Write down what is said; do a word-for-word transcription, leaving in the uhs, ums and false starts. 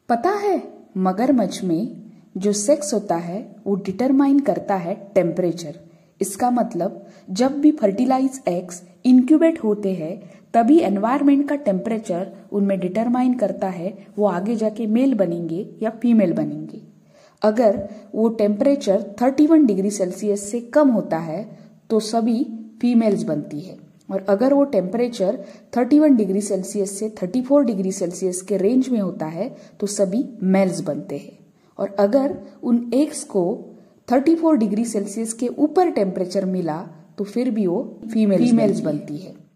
पता है, मगरमच्छ में जो सेक्स होता है वो डिटरमाइन करता है टेम्परेचर। इसका मतलब जब भी फर्टिलाइज एग्स इंक्यूबेट होते हैं तभी एनवायरनमेंट का टेम्परेचर उनमें डिटरमाइन करता है वो आगे जाके मेल बनेंगे या फीमेल बनेंगे। अगर वो टेम्परेचर इकतीस डिग्री सेल्सियस से कम होता है तो सभी फीमेल्स बनती है, और अगर वो टेम्परेचर इकतीस डिग्री सेल्सियस से चौंतीस डिग्री सेल्सियस के रेंज में होता है तो सभी मेल्स बनते हैं। और अगर उन एग्स को चौंतीस डिग्री सेल्सियस के ऊपर टेम्परेचर मिला तो फिर भी वो फीमेल्स बनती है।